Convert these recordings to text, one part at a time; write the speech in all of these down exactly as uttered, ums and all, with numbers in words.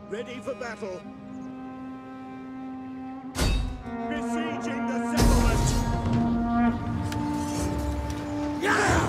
Ready for battle. Besieging the settlement! Yeah!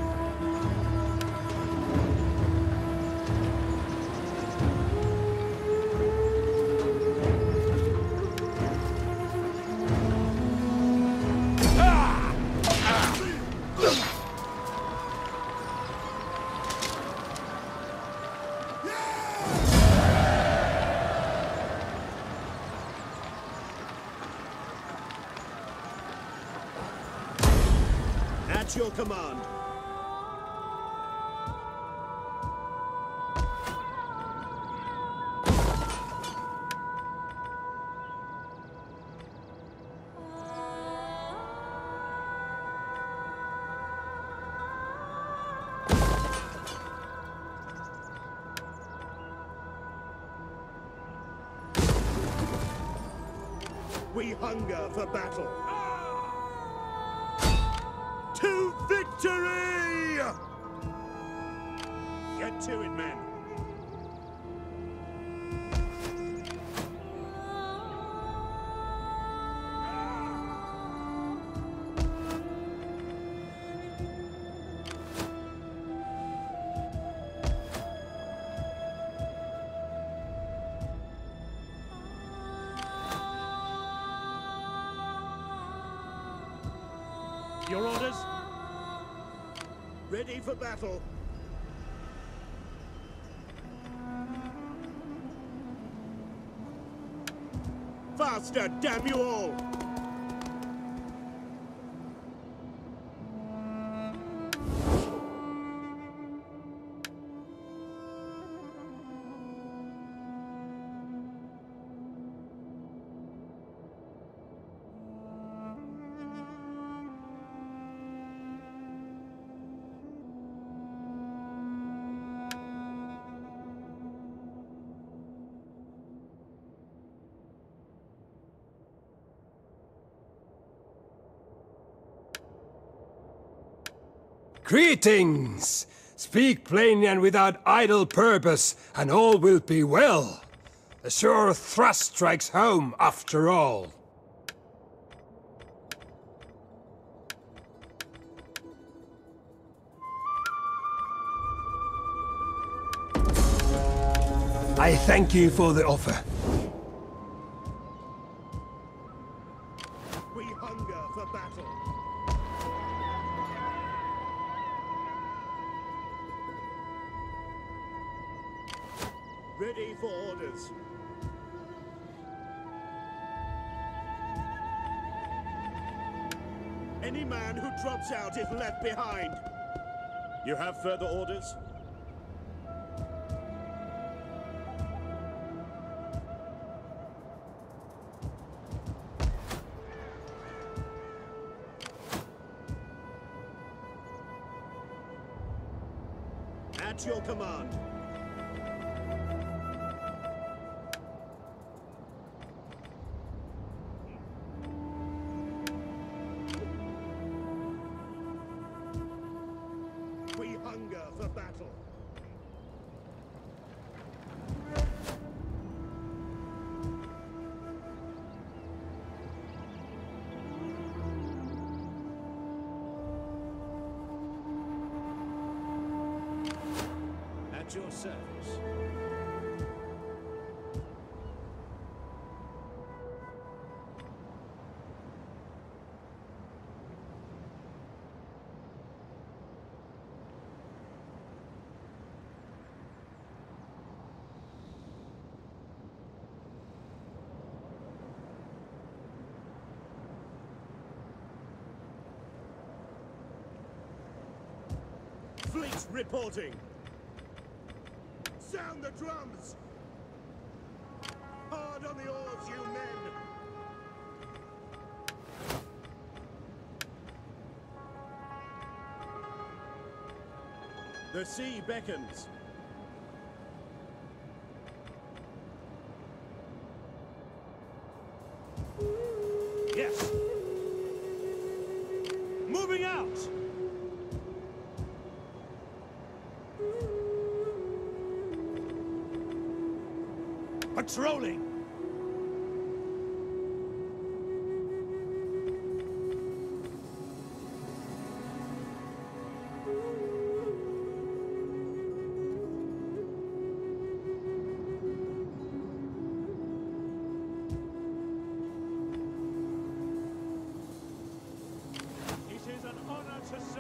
At your command. We hunger for battle. To victory! Get to it, men. Your orders? Ready for battle. Faster, damn you all! Greetings! Speak plainly and without idle purpose, and all will be well. A sure thrust strikes home, after all. I thank you for the offer. We hunger for battle. Ready for orders. Any man who drops out is left behind. You have further orders? At your command. We hunger for battle. At your service. Fleet reporting. Sound the drums! Hard on the oars, you men! The sea beckons. Yes! Moving out! patrolling! It is an honor to serve.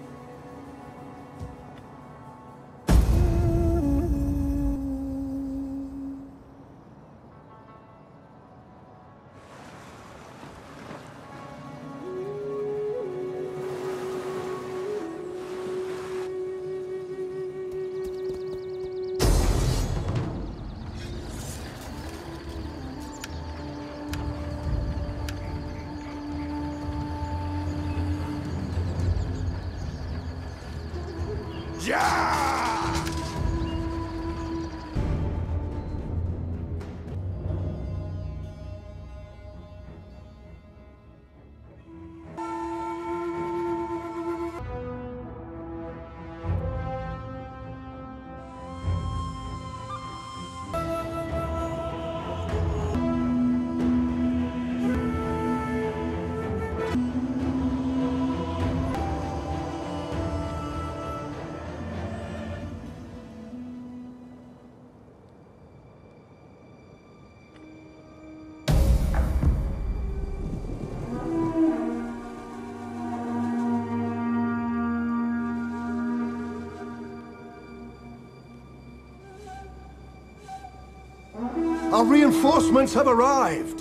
Yeah! Our reinforcements have arrived!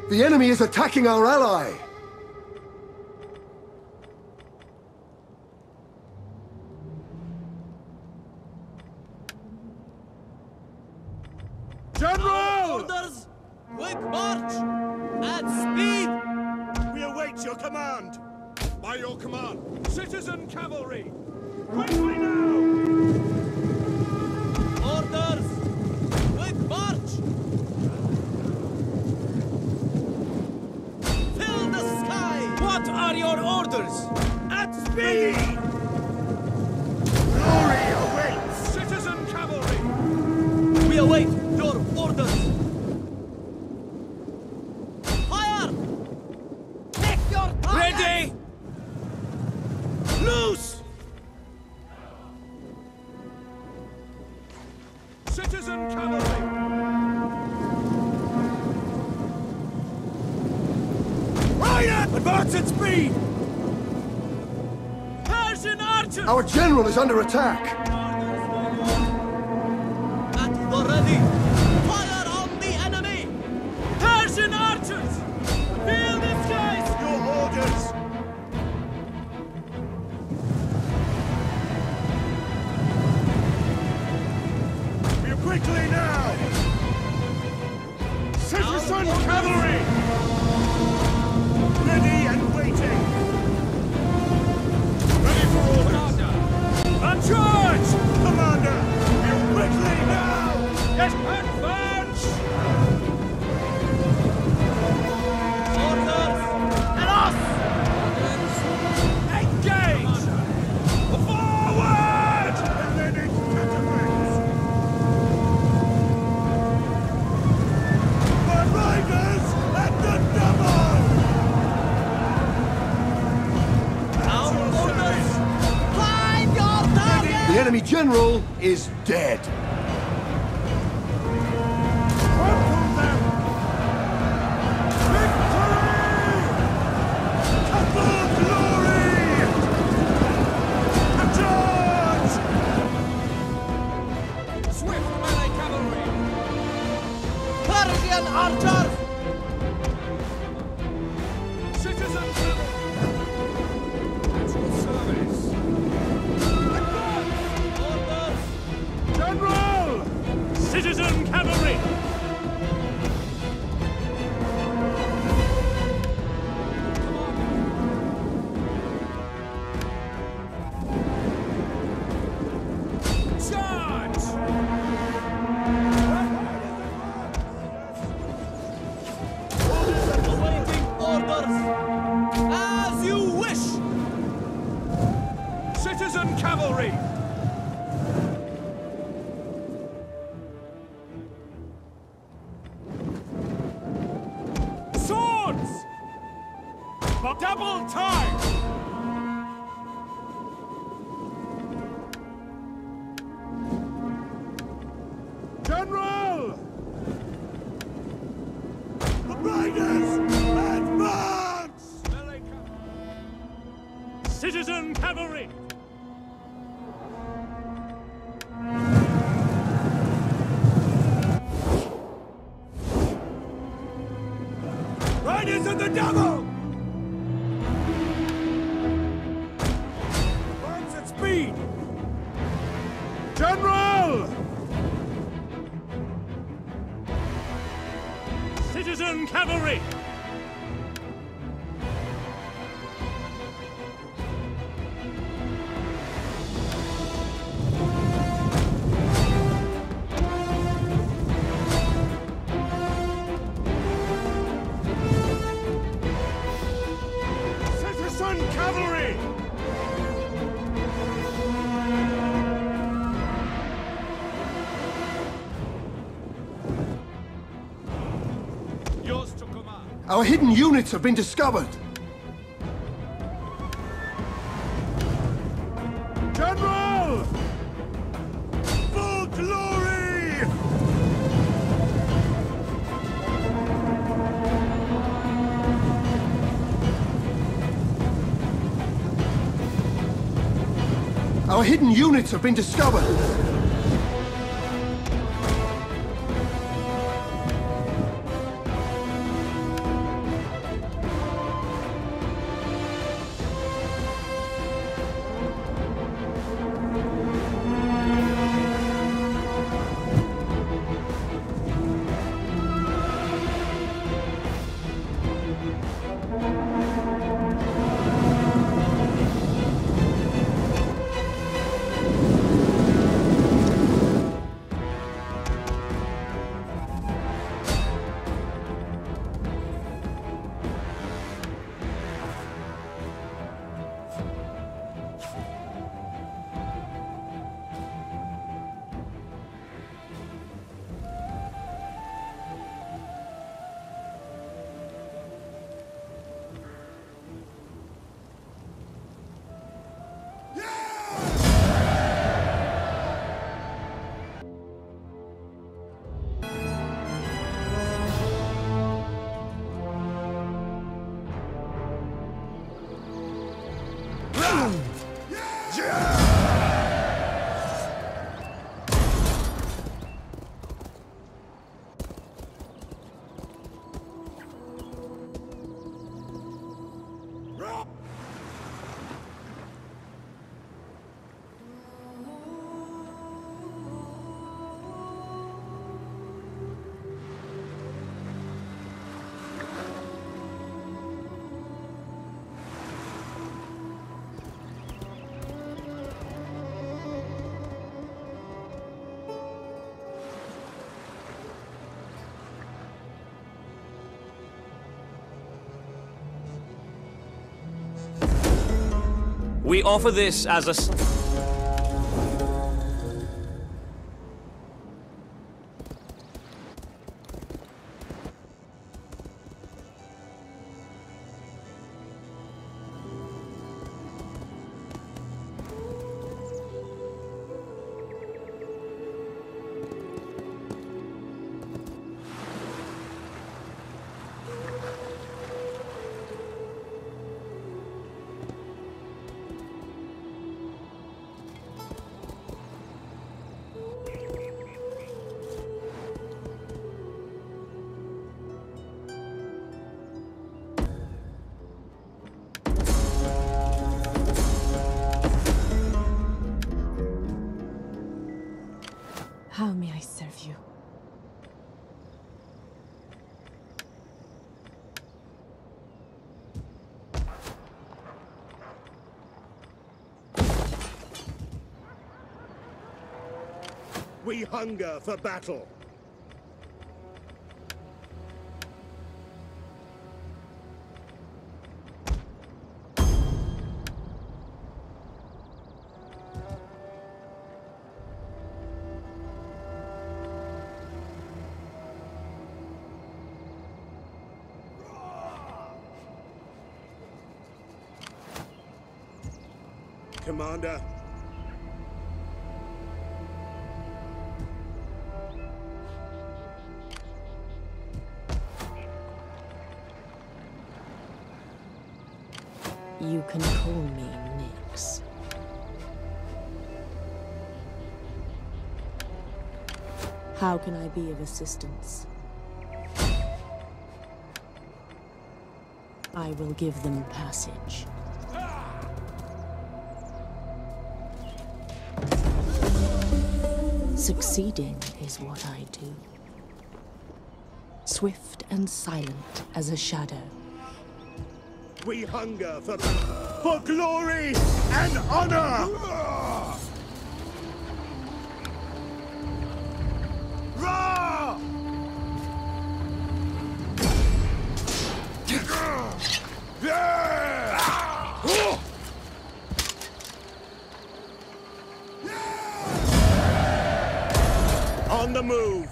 The enemy is attacking our ally! General! Orders! Quick march! At speed! We await your command! By your command, citizen cavalry! Quickly now! Orders! Quick march! Fill the sky! What are your orders? At speed! Glory awaits! Citizen cavalry! We await your orders! Fire! Take your target! Ready! Loose! Citizen cavalry! Rider! Advance at speed! Persian archers! Our general is under attack! At the ready! Fire on the enemy! Persian archers! Fill the skies! Your orders! Quickly now! Citizen cavalry! Ready and waiting! Ready for orders! And charge! Commander! You quickly now! Yes, advance! Orders! And us! Engage! Forward! And then it's catapults! My riders at the double! Our orders! Find your target! The enemy general is dead! Trample them! Victory! Couple glory! Charge! Swift melee cavalry! Persian archers! Citizen cavalry! At your service! Orders! General! Citizen cavalry! Charge! Awaiting orders! As you wish! Citizen cavalry! Swords! Double time! General! The riders! Advance! Melee cavalry! Citizen cavalry! Riders at the double! Advance at speed! General! Citizen cavalry! Citizen cavalry! Yours to command! Our hidden units have been discovered! General! For glory! Our hidden units have been discovered! We offer this as a... s- How may I serve you? We hunger for battle. Commander. You can call me Nyx. How can I be of assistance? I will give them passage. Succeeding is what I do. Swift and silent as a shadow. We hunger for for glory and honor! Rah! On the move!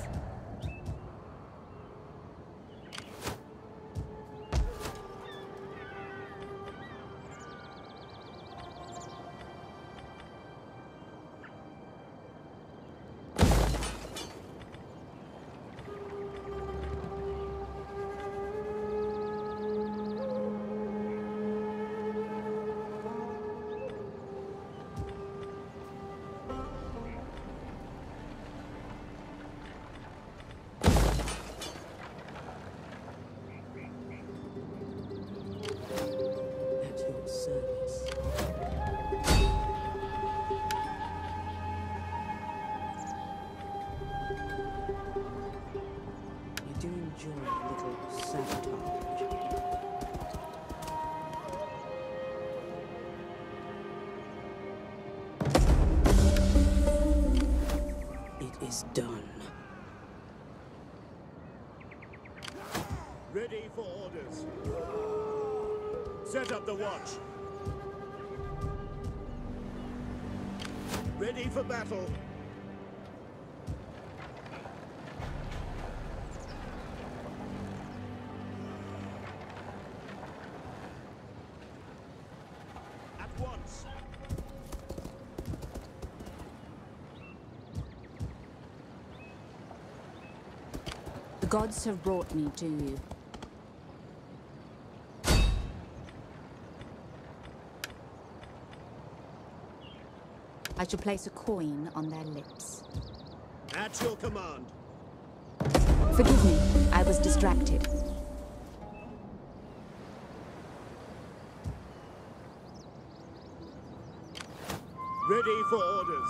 At your service. You do enjoy a little sabotage. It is done. Ready for orders. Set up the watch. Ready for battle. At once. The gods have brought me to you. I shall place a coin on their lips. At your command. Forgive me, I was distracted. Ready for orders.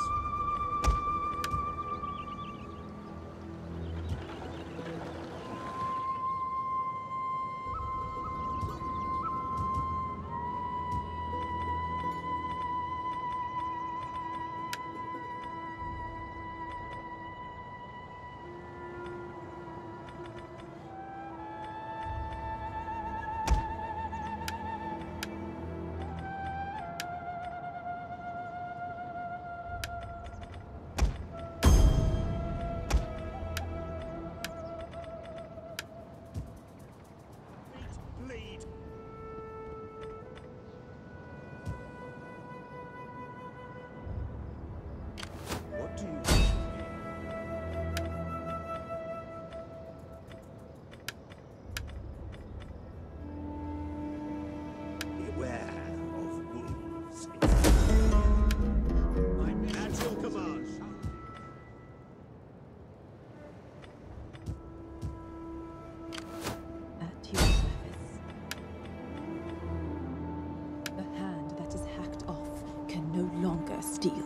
steel.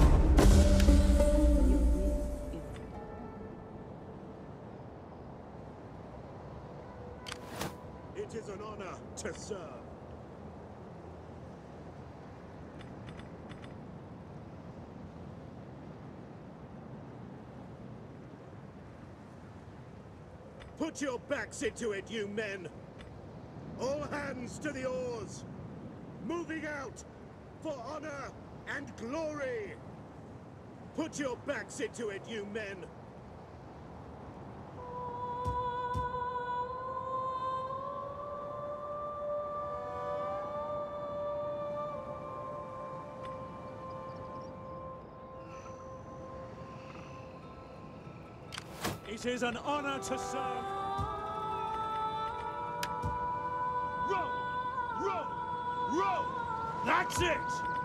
It is an honor to serve. Put your backs into it, you men! All hands to the oars! Moving out for honor and glory! Put your backs into it, you men! It is an honor to serve. Row! Row! Row! That's it!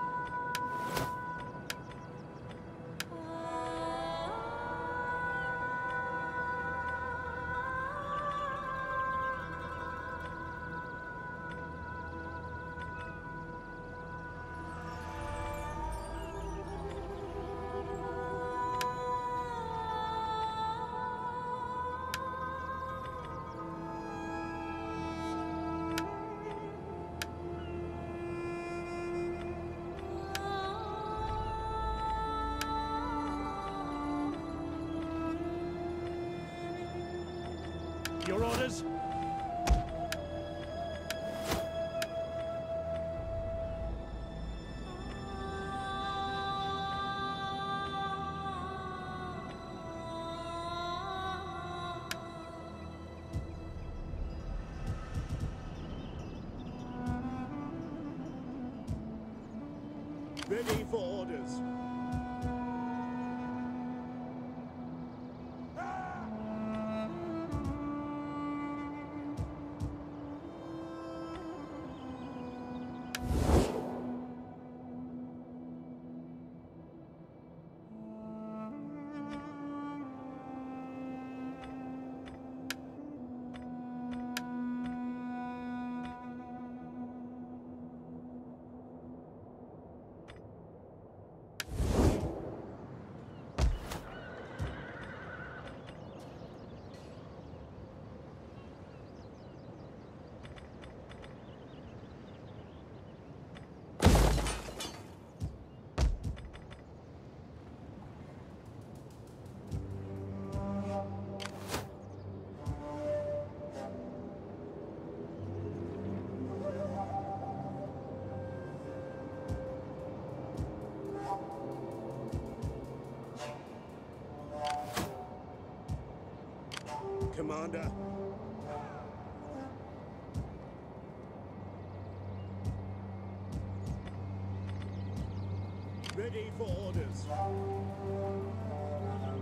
Your orders? Ready for orders. Commander. Ready for orders.